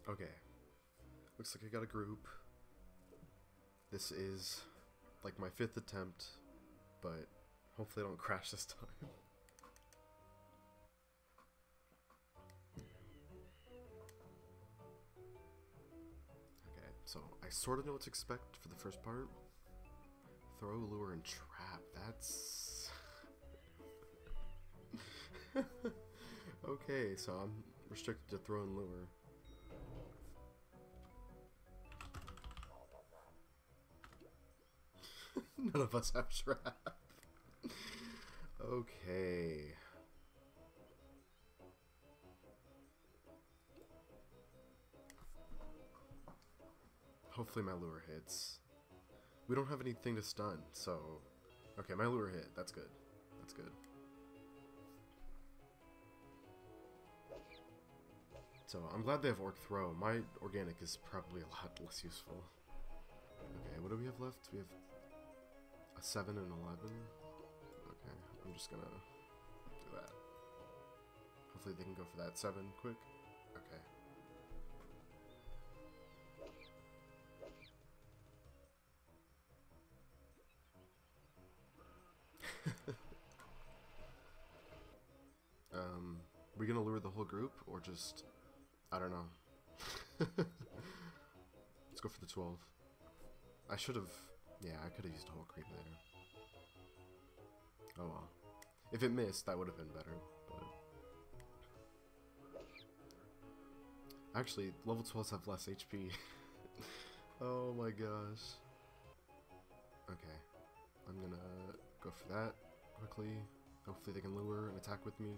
Okay. Looks like I got a group. This is like my 5th attempt, but hopefully I don't crash this time. Okay, so I sort of know what to expect for the first part. Throw, lure, and trap. That's... Okay, so I'm restricted to throw and lure. None of us have trap. Okay. Hopefully my lure hits. We don't have anything to stun, so... Okay, my lure hit. That's good. That's good. So, I'm glad they have Orc Throw. My organic is probably a lot less useful. Okay, what do we have left? We have a 7 and 11. Okay, I'm just gonna do that. Hopefully they can go for that 7 quick. Okay. We gonna lure the whole group, or just... I don't know. Let's go for the 12. I should have... Yeah, I could have used a whole creep there. Oh well. If it missed, that would have been better. But... Actually, level 12s have less HP. Oh my gosh. Okay. I'm gonna go for that quickly. Hopefully they can lure and attack with me.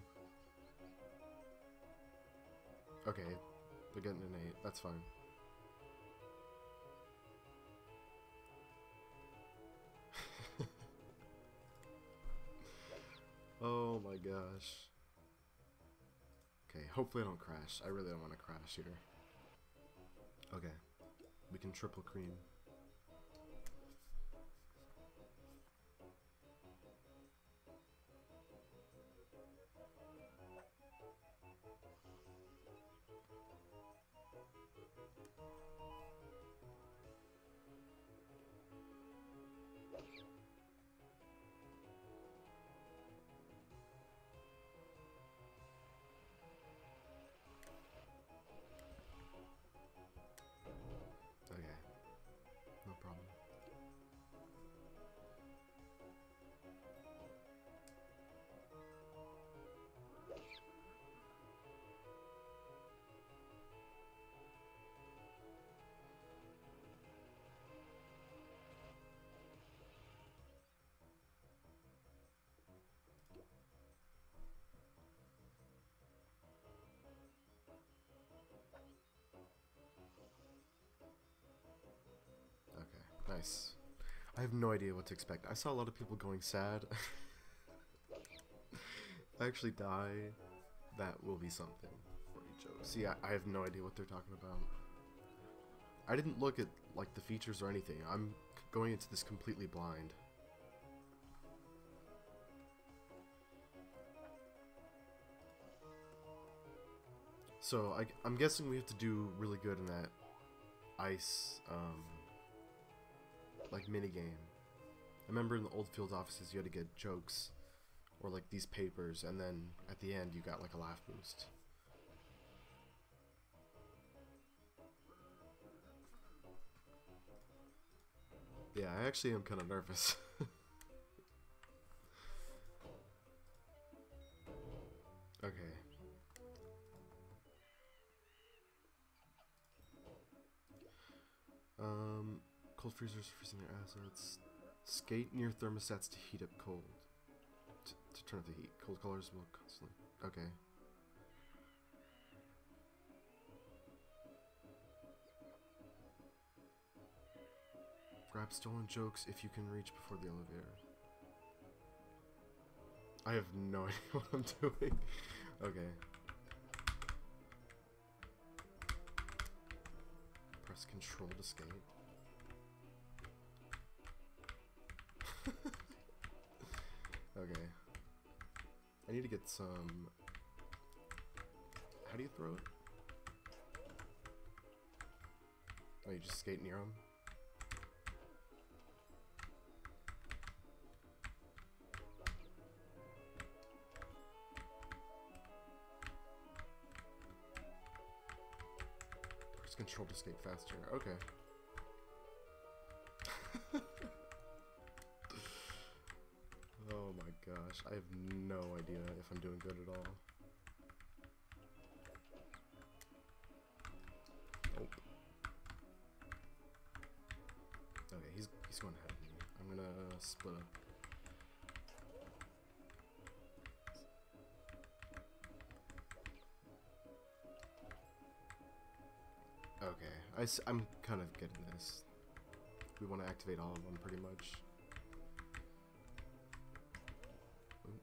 Okay, they're getting an 8. That's fine. Oh my gosh. Okay, hopefully I don't crash. I really don't want to crash here. Okay, we can triple cream. No problem. Okay, nice. I have no idea what to expect. I saw a lot of people going sad. If I actually die, that will be something for each of us. See, I have no idea what they're talking about. I didn't look at like the features or anything. I'm going into this completely blind. So I'm guessing we have to do really good in that ice like minigame. I remember in the old field offices you had to get jokes or like these papers, and then at the end you got like a laugh boost. Yeah, I actually am kind of nervous. Okay. Cold freezers freezing their assets. Skate near thermostats to heat up cold. To turn up the heat. Cold colors will constantly... Okay. Grab stolen jokes if you can reach before the elevator. I have no idea what I'm doing. Okay. Press control to skate. Okay. I need to get some... How do you throw it? Oh, you just skate near him? Press control to skate faster. Okay. Oh my gosh, I have no idea if I'm doing good at all. Nope. Okay, he's going ahead of me. I'm gonna split up. Okay, I'm kind of getting this. We want to activate all of them pretty much. Ooh.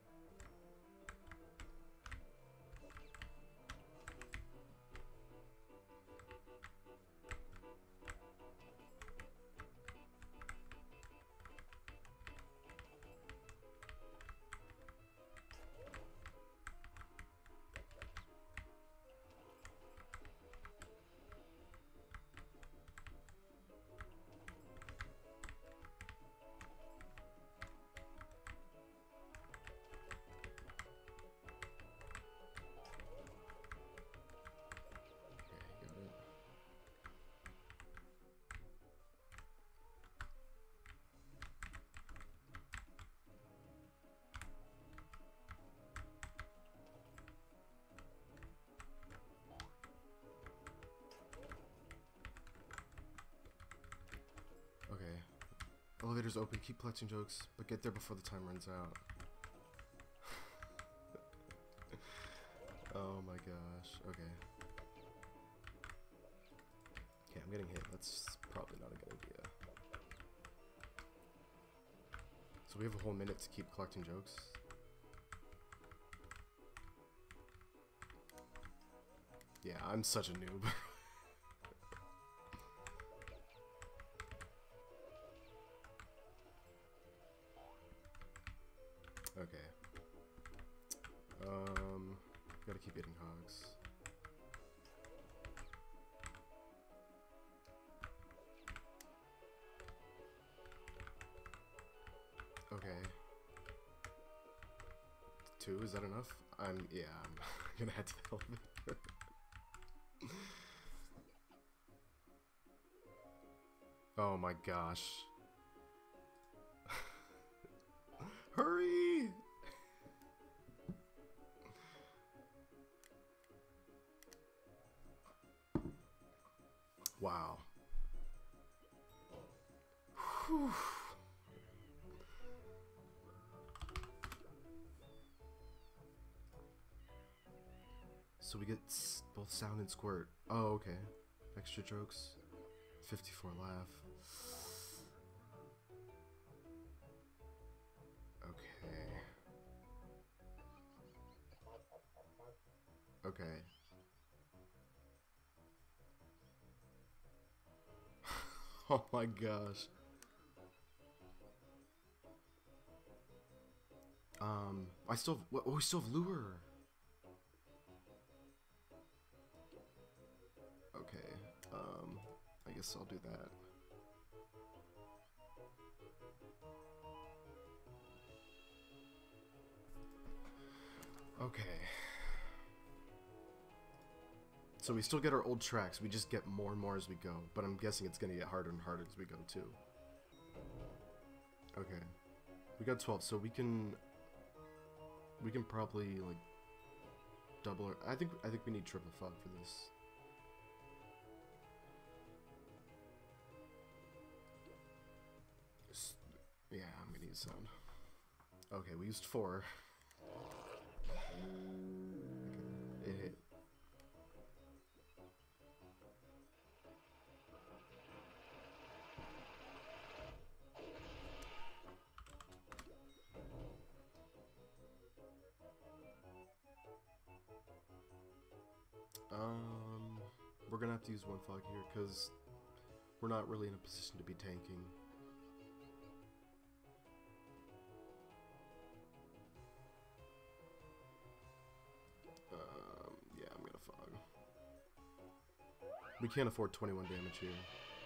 Okay. Elevator's open, keep collecting jokes, but get there before the time runs out. Oh my gosh. Okay. Okay, I'm getting hit. That's probably not a good idea. So we have a whole minute to keep collecting jokes. Yeah, I'm such a noob. Okay. Gotta keep getting hogs. Okay. 2, is that enough? Yeah, I'm gonna head to the elevator. Oh my gosh. Hurry! Wow. Whew. So we get both sound and squirt. Oh, okay. Extra jokes. 54 laugh. Okay. Okay. Oh my gosh. I still have, oh, we still have lure. Okay. I guess I'll do that. Okay. So we still get our old tracks, we just get more and more as we go, but I'm guessing it's gonna get harder and harder as we go too. Okay. We got 12, so we can probably like double our, I think we need triple fog for this. Yeah, I'm gonna use sound. Okay, we used 4. Okay, it hit. We're gonna have to use 1 fog here because we're not really in a position to be tanking. Yeah, I'm gonna fog. We can't afford 21 damage here.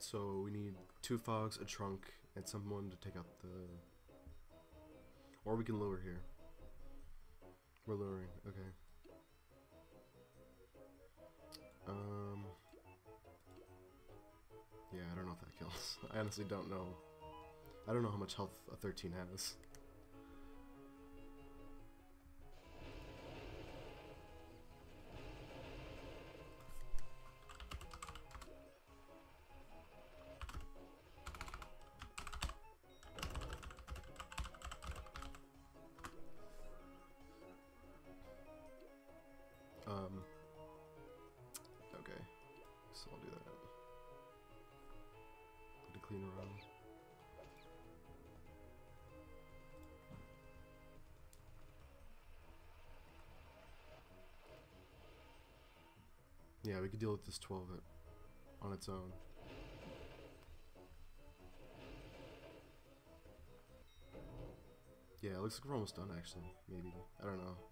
So we need 2 fogs, a trunk, and someone to take out the... Or we can lure here. We're luring, okay. Yeah, I don't know if that kills. I honestly don't know. I don't know how much health a 13 has. Okay, so I'll do that. Put a clean around. Yeah, we could deal with this 12 on its own. Yeah, it looks like we're almost done actually, maybe. I don't know.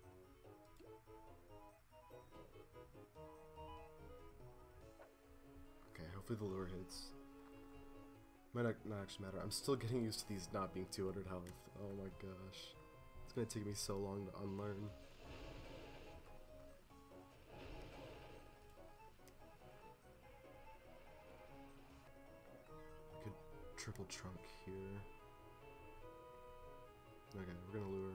Okay, hopefully the lure hits. Might not actually matter. I'm still getting used to these not being 200 health. Oh my gosh. It's gonna take me so long to unlearn. Good triple trunk here. Okay, we're gonna lure.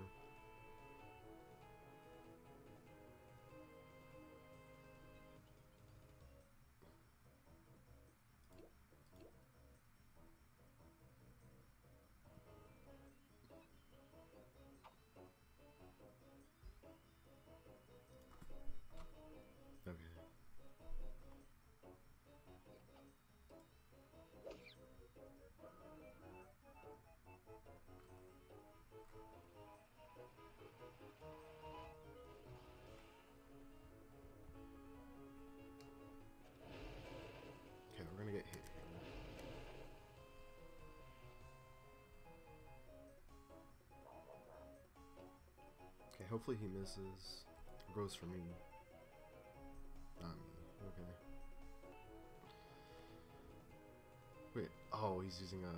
Okay. Okay, we're gonna get hit here. Okay, hopefully he misses. Goes for me. Not me. Okay. Wait. Oh, he's using a...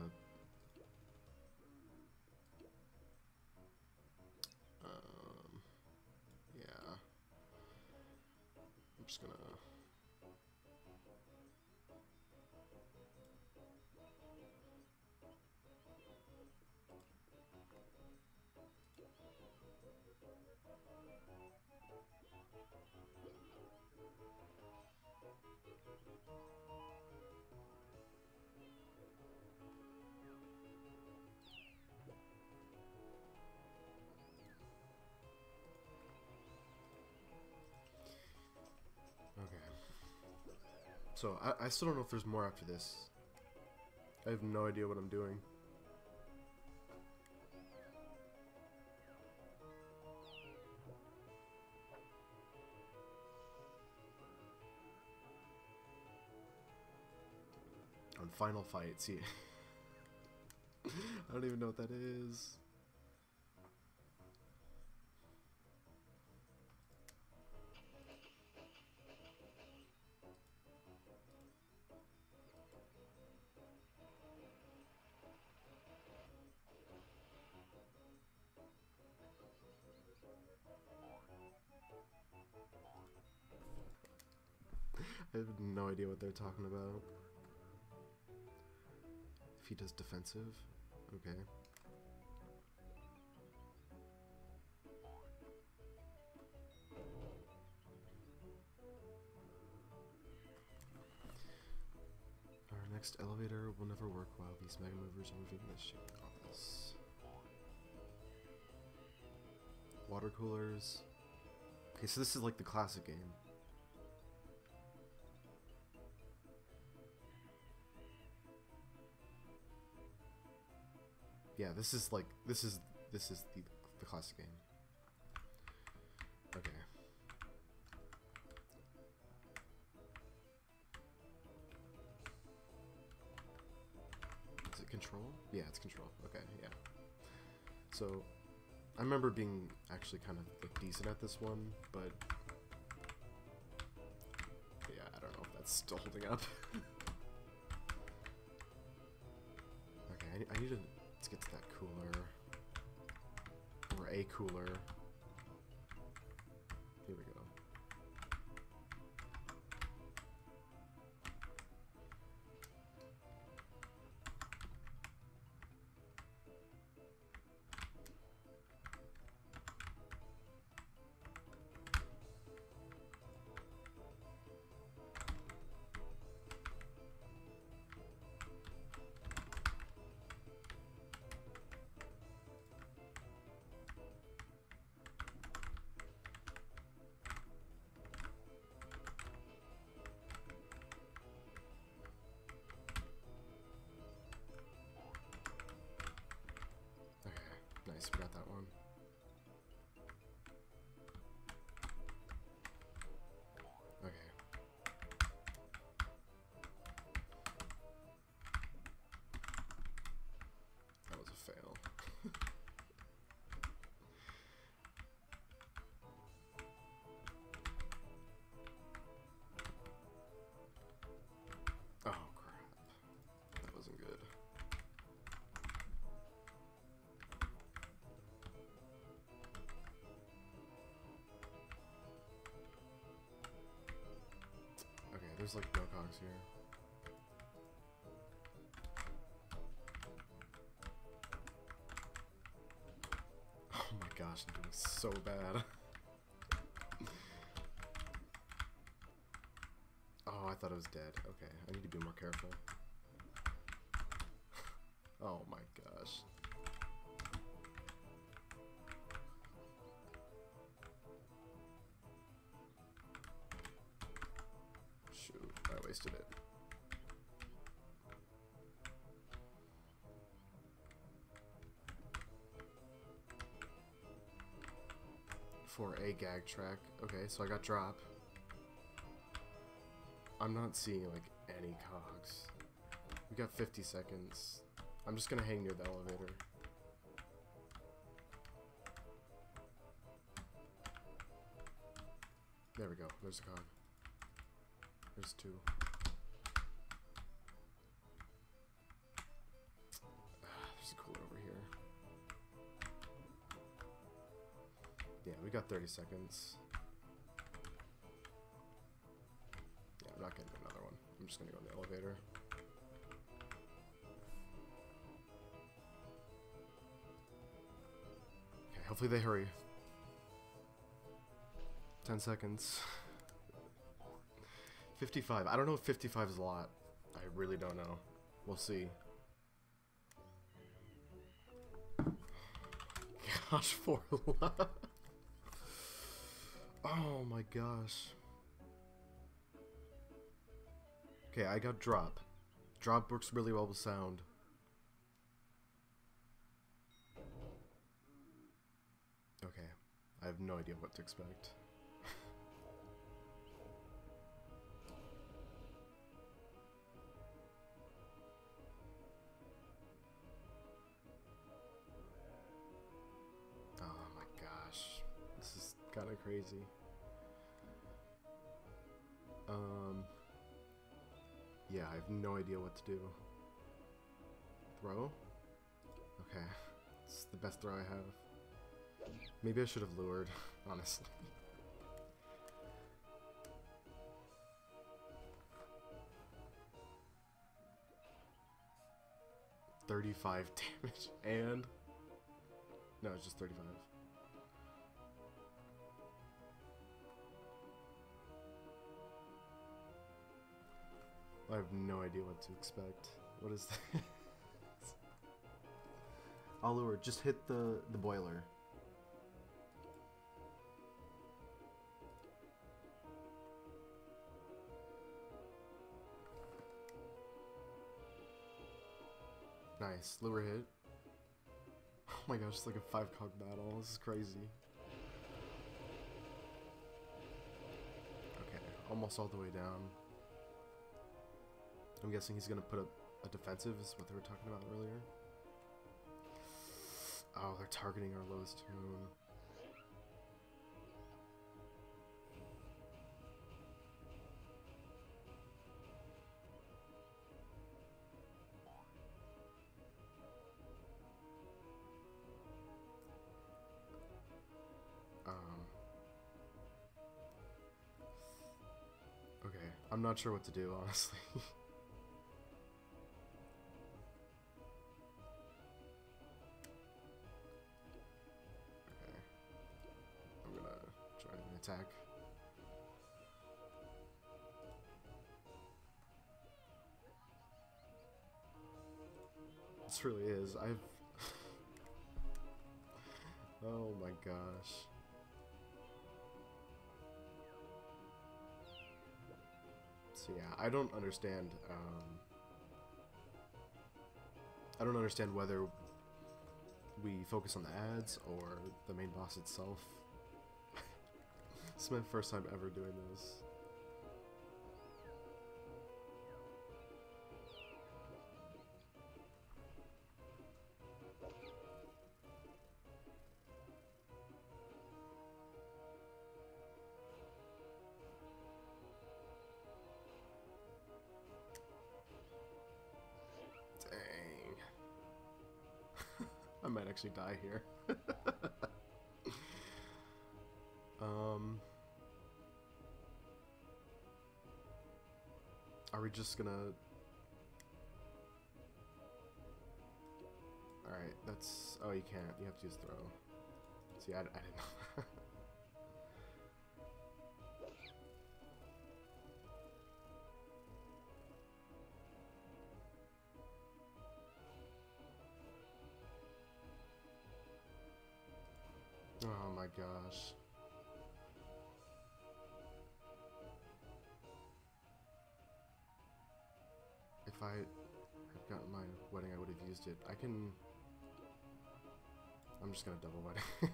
yeah. I'm just gonna... Okay. So, I still don't know if there's more after this. I have no idea what I'm doing. On final fight, see. I don't even know what that is. I have no idea what they're talking about. If he does defensive, okay. Our next elevator will never work while these mega movers are moving this shit. Oh, this. Water coolers. Okay, so this is like the classic game. Yeah, this is like the classic game. Okay. Is it control? Yeah, it's control. Okay, yeah. So I remember being actually kind of like decent at this one, but yeah, I don't know if that's still holding up. I need to let's get to that cooler. Or a cooler. Here we go. Nice, we got that one. Okay. That was a fail. Oh crap. That wasn't good. There's like no cogs here. Oh my gosh, I'm doing so bad. Oh, I thought it was dead. Okay, I need to be more careful. Oh my gosh. Shoot, I wasted it. For a gag track. Okay, so I got drop. I'm not seeing like any cogs. We got 50 seconds. I'm just gonna hang near the elevator. There we go. There's a cog. There's two. There's a cooler over here. Yeah, we got 30 seconds. Yeah, I'm not getting another one. I'm just gonna go in the elevator. Okay, hopefully they hurry. 10 seconds. 55. I don't know if 55 is a lot. I really don't know. We'll see. Gosh, 4 left. Oh my gosh. Okay, I got drop. Drop works really well with sound. Okay, I have no idea what to expect. Oh my gosh. This is kind of crazy. Yeah, I have no idea what to do. Throw? Okay. It's the best throw I have. Maybe I should have lured, honestly. $35 damage and... No, it's just 35. I have no idea what to expect. What is this? I'll lure. Just hit the boiler. Nice. Lure hit. Oh my gosh, it's like a 5-cog battle. This is crazy. Okay, almost all the way down. I'm guessing he's gonna put up a defensive, is what they were talking about earlier. Oh, they're targeting our lowest tune. I'm not sure what to do, honestly. Okay. I'm gonna try an attack. This really is. Oh my gosh. So yeah, I don't understand whether we focus on the ads or the main boss itself. This is my first time ever doing this. I might actually die here. Are we just gonna... Alright, that's... Oh, you can't. You have to use throw. See, I didn't know. Oh my gosh. If I had gotten my wedding, I would have used it. I'm just gonna double wedding.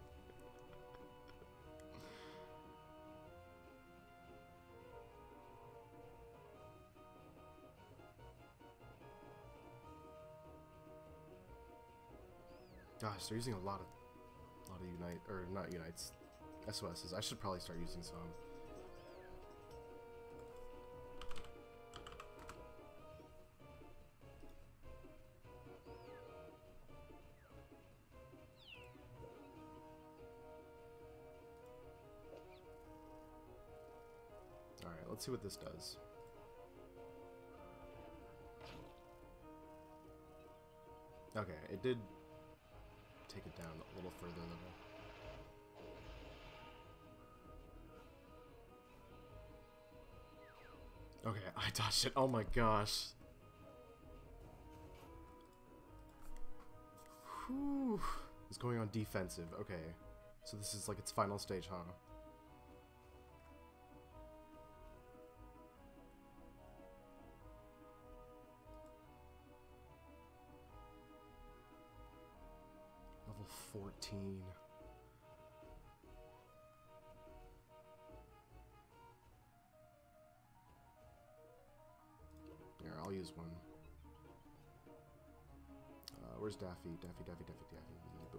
Gosh, they're using a lot of unite, or not unites, SOSs. I should probably start using some. Alright, let's see what this does. Okay, it did take it down a little further though. Okay, I dodged it. Oh my gosh. Whew. It's going on defensive. Okay. So this is like its final stage, huh? Level 14. Here, I'll use one. Where's Daffy? Daffy. Boom.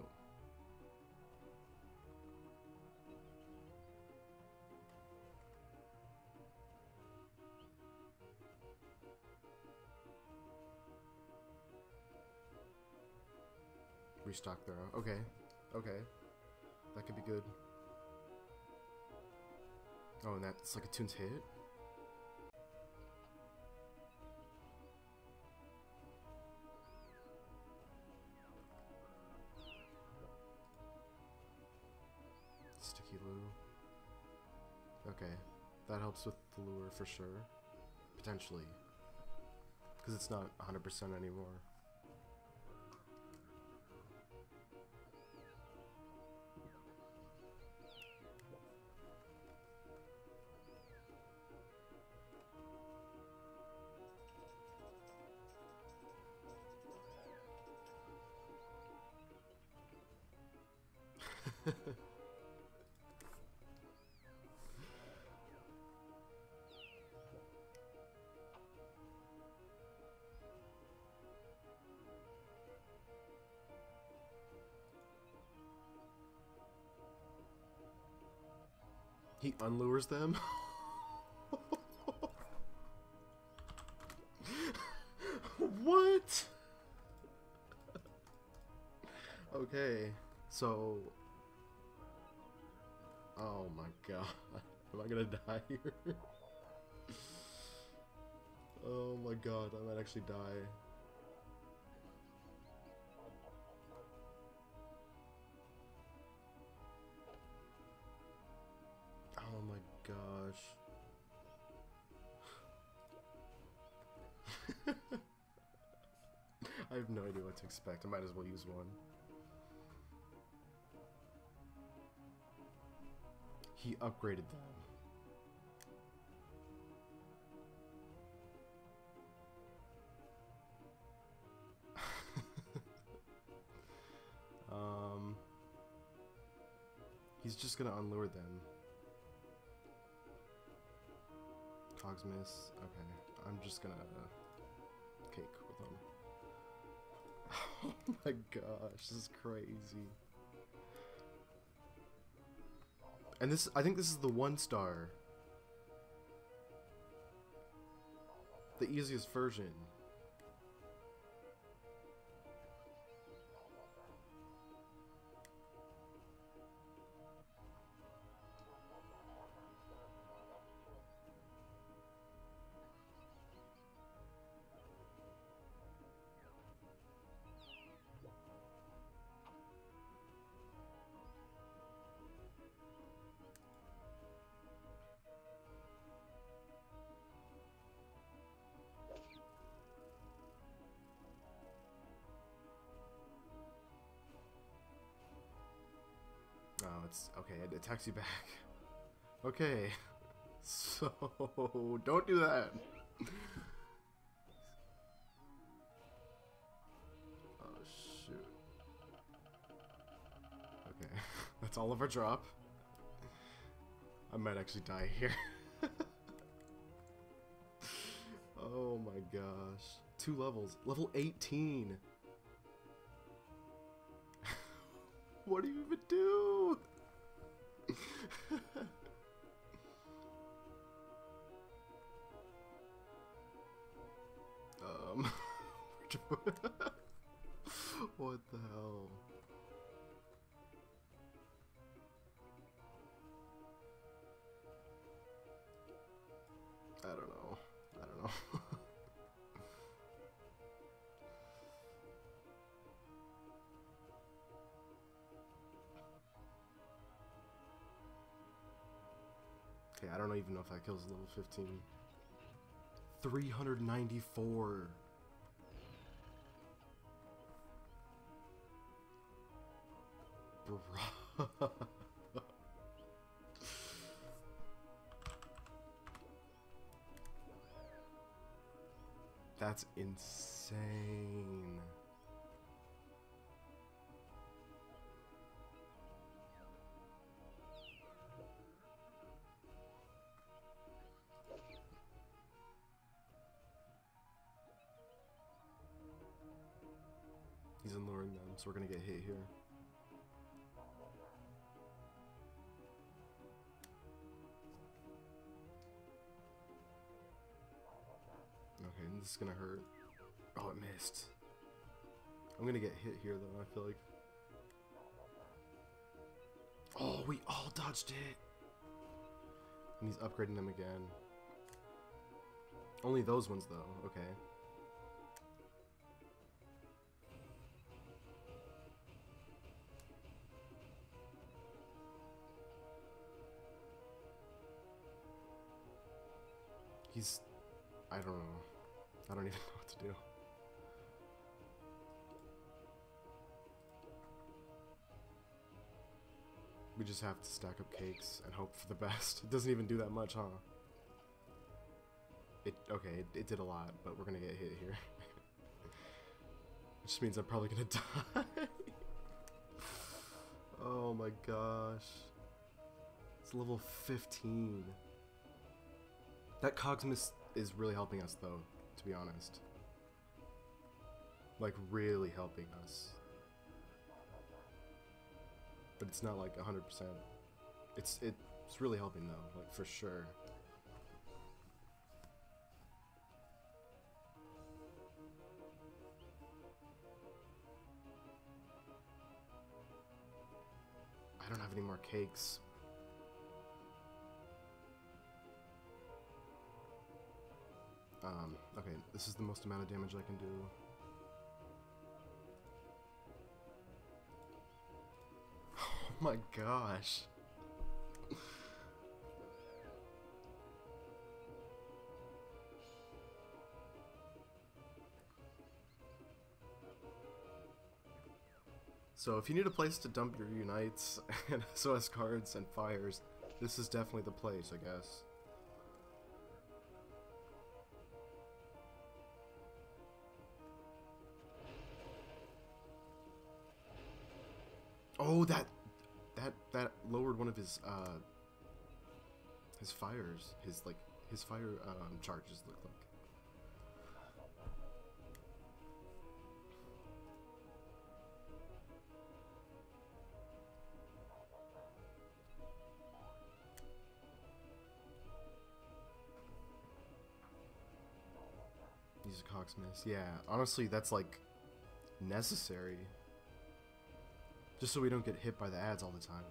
Restock throw. Okay. Okay. That could be good. Oh, and that's like a Toon's hit? Sticky Lure. Okay. That helps with the lure for sure. Potentially. Because it's not 100% anymore. He unlures them? What? Okay, so... Oh my god. Am I gonna die here? Oh my god, I might actually die. Oh my gosh. I have no idea what to expect. I might as well use one. He upgraded them. He's just gonna unlure them. Cogs miss. Okay, I'm just gonna cake with them. Oh my gosh, this is crazy. And this, I think this is the 1-star. The easiest version. Oh, it's okay. It attacks you back. Okay, so don't do that. Oh shoot. Okay, that's all of our drop. I might actually die here. Oh my gosh. 2 levels. Level 18. What do you even do? What the hell? I don't know. I don't know. Okay, I don't even know if that kills level 15. 394. Bruh. That's insane. He's unluring them, so we're gonna get hit here. Okay, this is gonna hurt. Oh, it missed. I'm gonna get hit here though, I feel like. Oh, we all dodged it! And he's upgrading them again. Only those ones though, okay. He's... I don't know. I don't even know what to do. We just have to stack up cakes and hope for the best. It doesn't even do that much, huh? Okay, it did a lot, but we're gonna get hit here. Which means I'm probably gonna die. Oh my gosh. It's level 15. That Cogsmus is really helping us though, to be honest. Like, really helping us. But it's not like 100%. It's really helping though, like for sure. I don't have any more cakes. Okay, this is the most amount of damage I can do. Oh my gosh. So if you need a place to dump your Unites and SOS cards and fires, this is definitely the place, I guess. Oh, that lowered one of his fires, his fire charges look like. Use a Cogsmith. Yeah, honestly, that's like necessary. Just so we don't get hit by the ads all the time.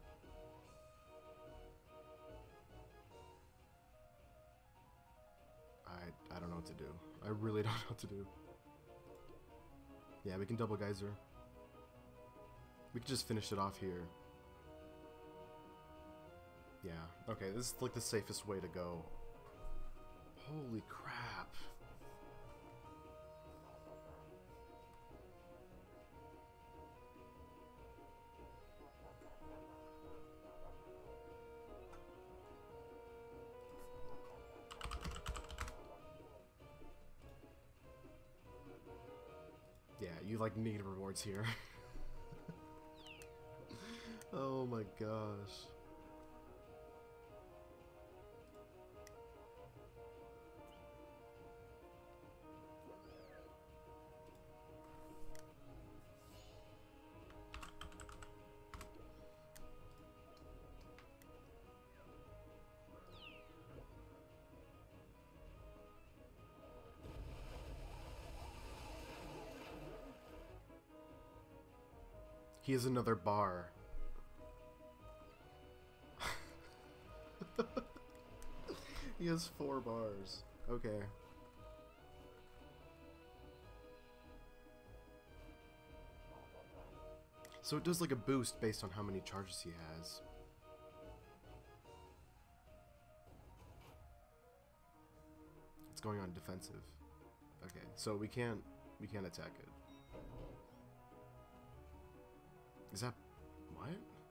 I don't know what to do. I really don't know what to do. Yeah, we can double geyser. We can just finish it off here. Yeah, okay, this is like the safest way to go. Holy crap. Yeah, you like need rewards here. Oh my gosh. He has another bar. He has 4 bars. Okay. So it does like a boost based on how many charges he has. It's going on defensive. Okay, so we can't attack it. Is that what?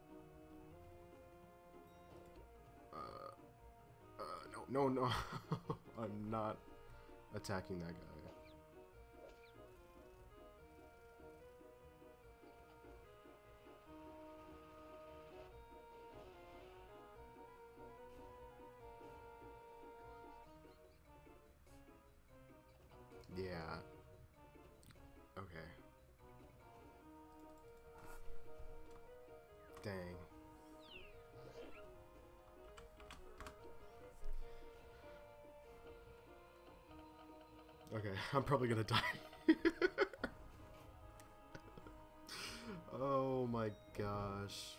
No. I'm not attacking that guy. Yeah. Okay. Dang. Okay, I'm probably gonna die. Oh my gosh.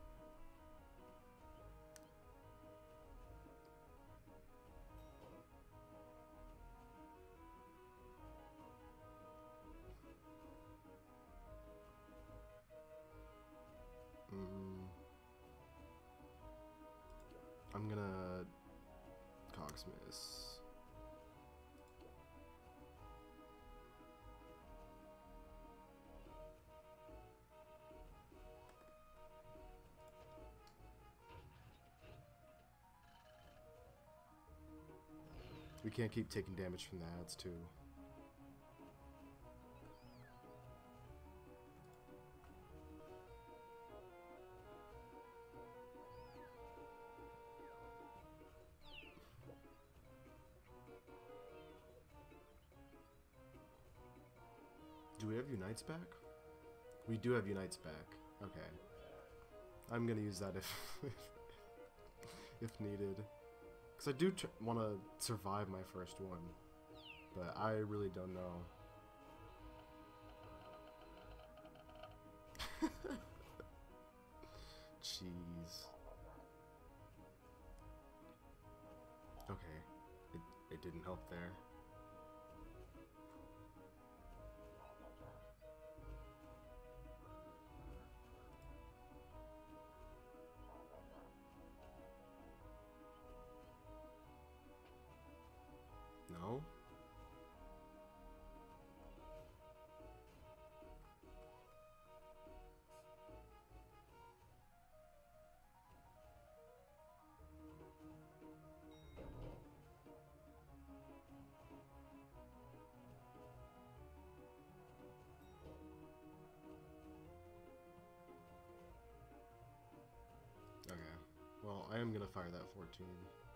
I'm gonna Cogsmith. We can't keep taking damage from the ads too. Do we have Unites back? We do have Unites back. Okay. I'm gonna use that if needed. Because I do want to survive my first one. But I really don't know. Jeez. Okay. It didn't help there. I am gonna fire that 14.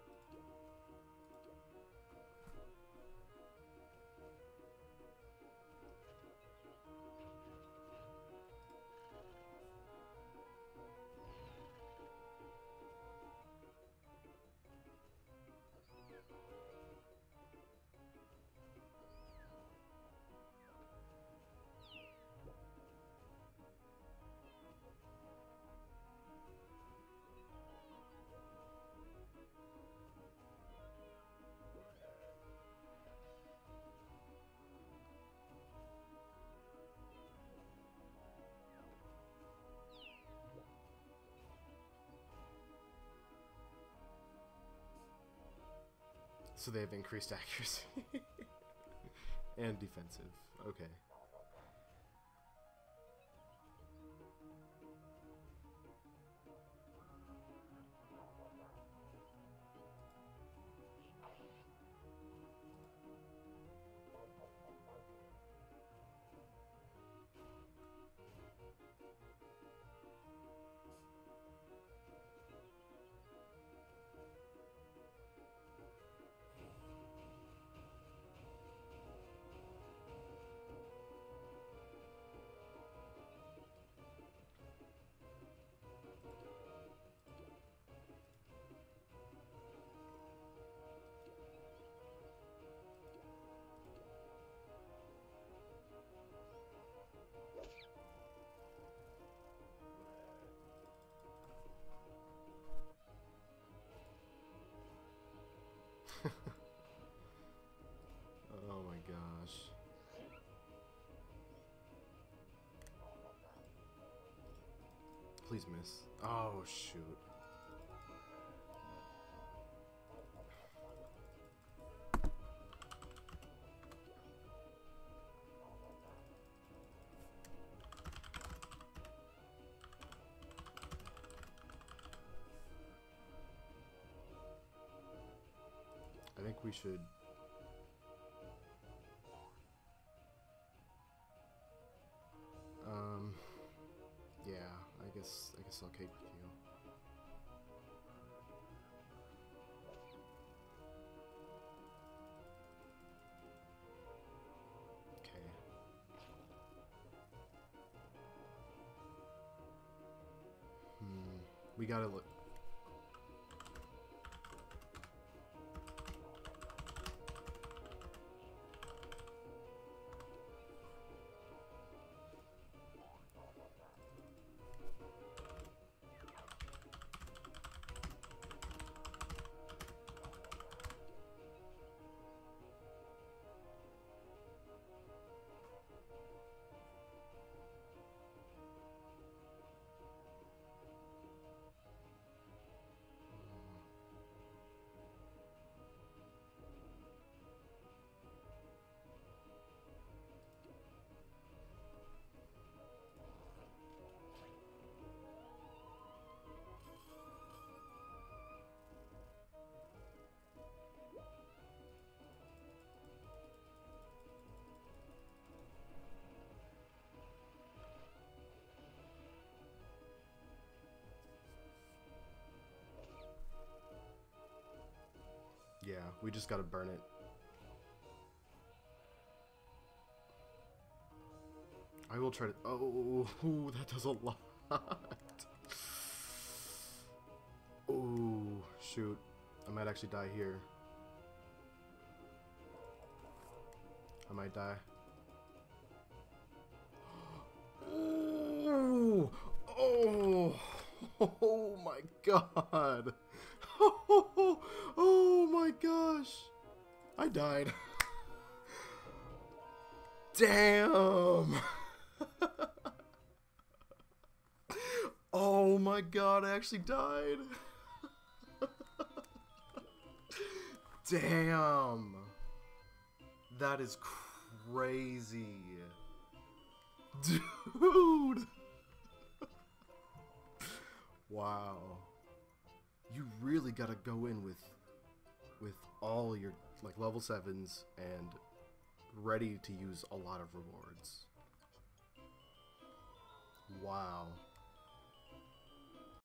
So they have increased accuracy and defensive. Okay. Oh my gosh. Please miss. Oh shoot. I think we should. Yeah, I guess I'll cake with you. Okay. We gotta look. Yeah, we just gotta burn it. I will try to. Oh, that does a lot. Oh, shoot. I might actually die here. I might die. Oh, oh my god. Oh my gosh. I died. Damn. Oh my god, I actually died. Damn. That is crazy. Dude. Wow. You really gotta go in with all your like level 7s and ready to use a lot of rewards. Wow.